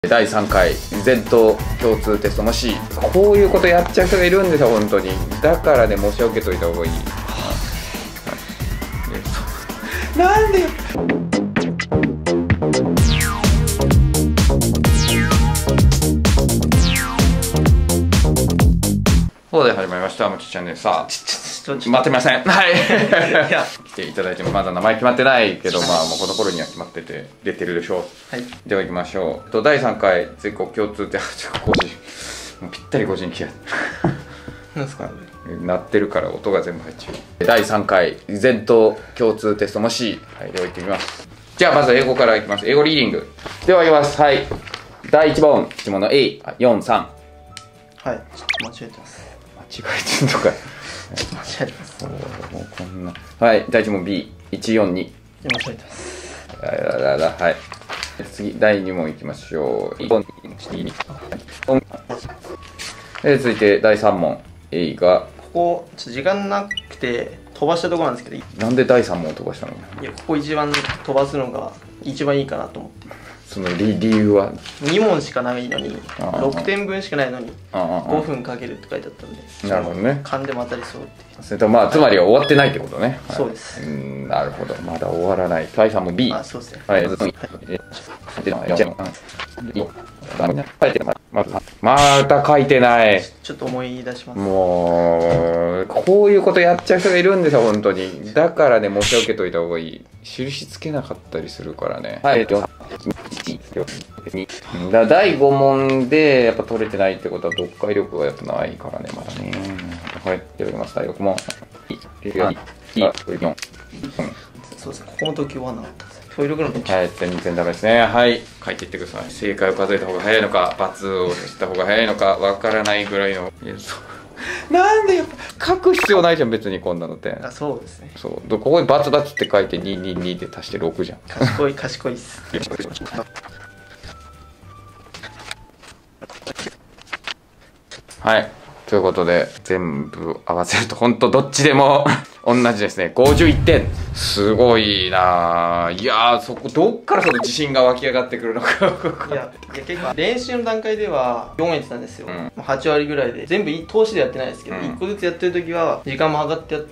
第3回全島共通テストもしこういうことやっちゃう人がいるんですよ本当に。だからね申し訳といた方がいい。なんでそうで始まりましたもちチャンネル。さあ待ってません。はい来ていただいてもまだ名前決まってないけど、まあもうこの頃には決まってて出てるでしょう。はい、では行きましょう。第3回全国共通テスト更新もうぴったり更新来やなんですか鳴ってるから音が全部入っちゃう。第3回全島共通テストもし、はい、では行ってみます。じゃあまず英語からいきます。英語リーディングでは行きます。はい、第1問1問の A43。 はい、 間違えてます。 間違えてんのか間違えてます。 もうこんな。はい、第1問 B142。 間違えてます。 はい、次第2問いきましょう。続いて第3問 A がここちょっと時間なくて飛ばしたところなんですけど、 なんで第3問を飛ばしたの？ いやここ一番飛ばすのが一番いいかなと思って。 その理由は 2問しかないのに6点分しかないのに5分かけるって書いてあったんで、 なるほどね。 勘でも当たりそうって。 それとまあつまりは終わってないってことね。はい、 そうです。 なるほど、まだ終わらない。第3問 B。 あ、そうですね。 はい、また書いてない。 ちょっと思い出します。 もうこういうことやっちゃう人がいるんですよ本当に。だからね申し訳といた方がいい。印つけなかったりするからね。はい、第5問でやっぱ取れてないってことは読解力がやっぱないからねまだね。はい、やります。第6問。 そうですね、ここの時はなかったです。トイレグラムはい、全然ダメですね。はい、書いていってください。正解を数えた方が早いのか×をした方が早いのかわからないぐらいの。なんでやっぱ書く必要ないじゃん別にこんなのって。 あ、そうですね。 そうここにバツバツって書いて222で足して6じゃん。 賢い賢いっす。 はい、ということで全部合わせると本当どっちでも同じですね。51点。すごいなぁ。いやー、そこどっからその自信が湧き上がってくるのかいや結構練習の段階では読めてたんですよ、8割ぐらいで。全部通しでやってないですけど、1個ずつやってる時は時間も測ってやって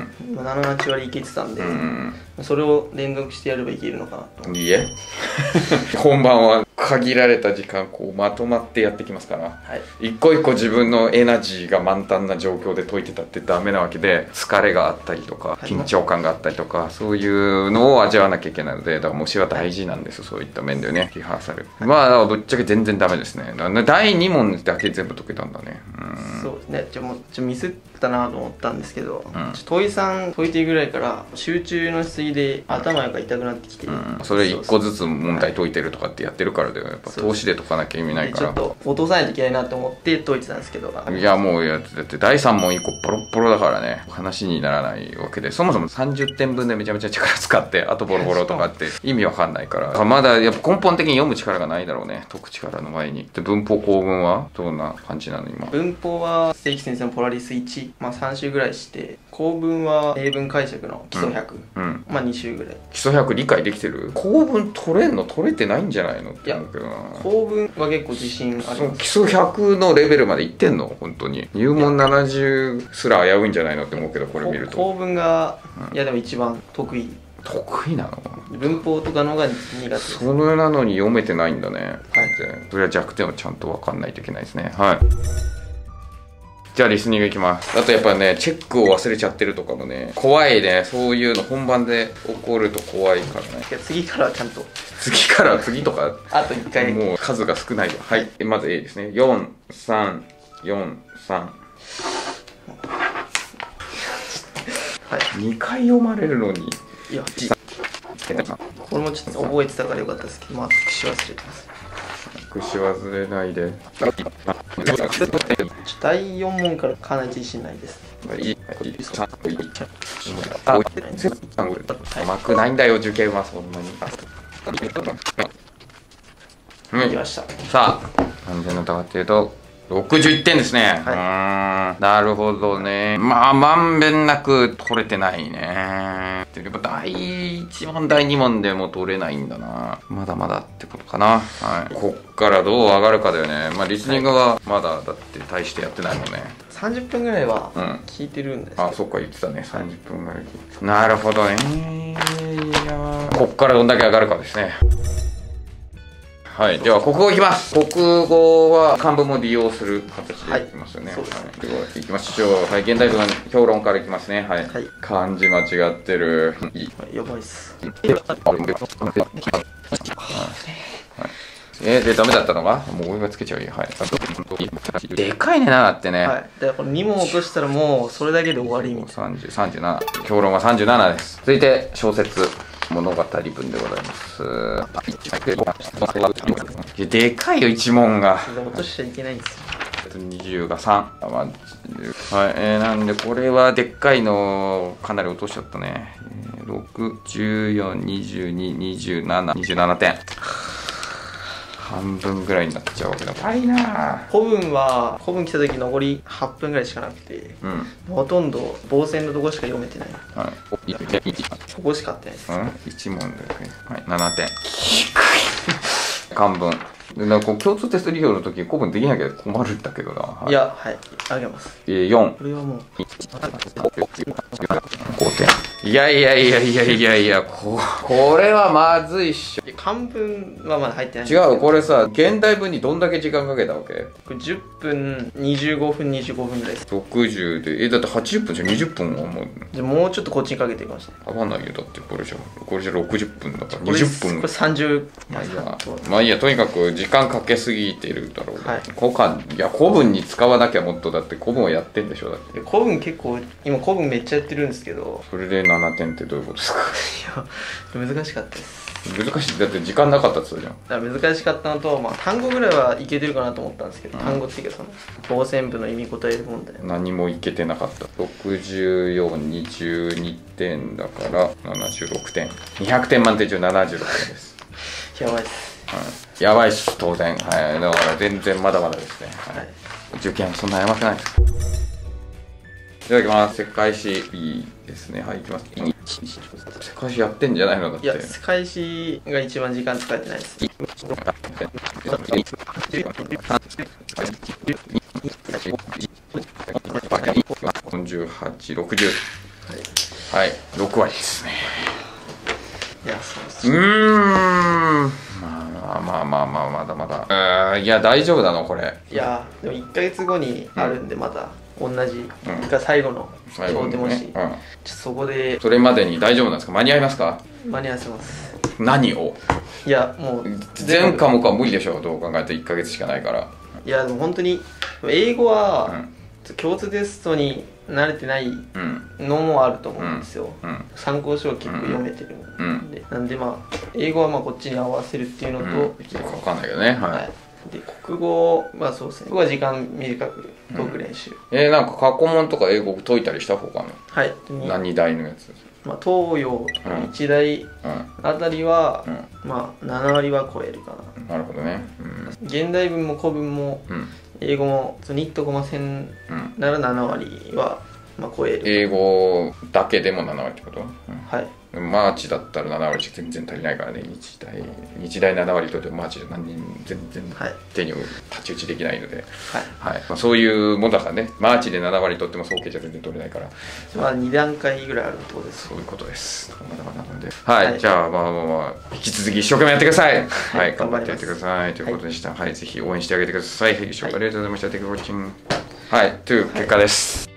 、7、8割いけてたんで、それを連続してやればいけるのかなと。 いいえ本番は限られた時間こうまとまってやってきますから、はい、一個一個自分のエナジーが満タンな状況で解いてたってダメなわけで、疲れがあったりとか緊張感があったりとかそういうのを味わわなきゃいけないので、だから模試は大事なんです。そういった面でね、リハーサル、まあぶっちゃけ全然ダメですね。第2問だけ全部解けたんだね。 そうですね。ミスったなと思ったんですけど、問い3解いてぐらいから集中のしすぎで頭が痛くなってきて、 それ1個ずつ問題解いてるとかってやってるからだよ。やっぱ投資で解かなきゃ意味ないから、 ちょっと落とさないといけないなと思って解いてたんですけど、 いやもうだって第3問1個ボロッボロだからね、話にならないわけで、そもそも30点分でめちゃめちゃ力使ってあとボロボロとかって意味わかんないから、まだやっぱ根本的に読む力がないだろうね、解く力の前に。で文法構文はどんな感じなの今？ 文法は正規先生のポラリス1、3週ぐらいして、構文は英文解釈の基礎100、2週ぐらい。 基礎100理解できてる？構文取れんの？取れてないんじゃないのって思うけどな。 構文は結構自信あります。 基礎100のレベルまでいってんの？本当に入門70すら危ういんじゃないのって思うけど、これ見ると構文が、いやでも一番得意なの？ 文法とかのが苦手です。 それなのに読めてないんだね。はい、それは弱点をちゃんと分かんないといけないですね。はい、じゃあリスニングいきます。あとやっぱねチェックを忘れちゃってるとかもね怖いね。そういうの本番で起こると怖いからね。 次からちゃんと次とかあと1回もう数が少ないよ。はい、まず A ですね。4343。はい、2回読まれるのに。いやこれもちょっと覚えてたからよかったですけど、復習忘れてます。 復習忘れないで。 第4問からかなり自信ないです。 甘くないんだよ受験はそんなに。 いきました。さあ安全の疑っていうと61点ですね。なるほどね。まあまんべんなく取れてないね。やっぱ第 1問第2問でも取れないんだな。まだまだってことかな。はい、こっからどう上がるかだよね。まあリスニングはまだだって大してやってないもんね。 30分ぐらいは聞いてるんですけど、 あ、そっか、言ってたね。30分ぐらい。なるほどね。いや、こっからどんだけ上がるかですね。はい、では国語いきます。国語は漢文も利用する形でいきますよね。はい、ではいきましょう。はい、現代文評論からいきますね。はい、漢字間違ってる。 やばいっす。 で、ダメだったのがもう俺がつけちゃうよ。はい。でかいねなってね。 はい。だからこれ2問落としたらもうそれだけで終わりみたいな。 37。評論は37です。続いて小説。物語文でございます。でかいよ、一問が。 落としちゃいけないんですよ。 20が3。はい、なんでこれはでっかいのかなり落としちゃったね。6、14、22、27、27点。半分ぐらいになっちゃうわけだ。やばいな。 古文来た時残り8分ぐらいしかなくて、ほとんど傍線のとこしか読めてない。はい。ここしかあってないです。 1問だけ。はい、7点。漢文。なんか共通テスト利用の時古文できなきゃ困るんだけどな。 はい、いや、はい、あげます。 4。 これはもう 5点。いや、これはまずいっしょ。 漢文はまだ入ってないんです違う、これさ、現代文にどんだけ時間かけたわけ？ これ10分、25分ぐらいです。 60で、だって80分じゃ20分はもう。 じゃもうちょっとこっちにかけていきました。 合わないよ、だってこれじゃ60分だから20分。 これ30。 まあいいや、とにかく時間かけすぎてるだろう。はい。古文に使わなきゃもっと、だって古文はやってんでしょ、だって。 古文結構、今古文めっちゃやってるんですけど。 それで7点ってどういうことですか？ いや、難しかったです。 難しい、だって時間なかったっつうじゃん。 だから難しかったのと、まあ単語ぐらいはいけてるかなと思ったんですけど、単語っていうかその傍線部の意味答える問題何もいけてなかった。64、22点だから76点。200点満点中76点です。 やばいっす。 やばいっす、当然。はい、だから全然まだまだですね。はい。受験そんなやばくないです。いただきます。世界史いいですね。はい、いきます。世界史やってんじゃないのだって。 いや、世界史が一番時間使えてないです。 48、60。はい、6割ですね。 いや、そうです。 まだまだ。いや、大丈夫なのこれ。 いや、でも1ヶ月後にあるんで、また同じが最後の表でもし、そこで。 それまでに大丈夫なんですか？間に合いますか？ 間に合わせます。 何を？ いや、もう全科目は無理でしょ。どう考えて1ヶ月しかないから。 いや、でも本当に英語は共通テストに慣れてないのもあると思うんですよ。参考書を結構読めてるんで、なんでまあ英語はまあこっちに合わせるっていうのと、 よくわかんないけどね。はい。 で国語はそうですね。僕は時間短く解く練習。 なんか過去問とか英語解いたりした方がね。 はい。 何大のやつ？ まあ東洋一大あたりはまあ7割は超えるかな。なるほどね。 現代文も古文も英語もニットコマ線なら7割はまあ超える。 英語だけでも7割ってこと？ はい。 マーチだったら7割じゃ全然足りないからね。日大7割とでマーチで何人全然手に太刀打ちできないので、はいまあ、そういうもんだからね。マーチで7割取っても総計じゃ全然取れないから、 まあ2段階ぐらいあるってことです。 そういうことです。まだまだなので、はい、じゃあまあ引き続き一生懸命やってください。はい、頑張ってやってくださいということでした。はい、ぜひ応援してあげてください。一生懸命ありがとうございました。テクウォッチング。はい、という結果です。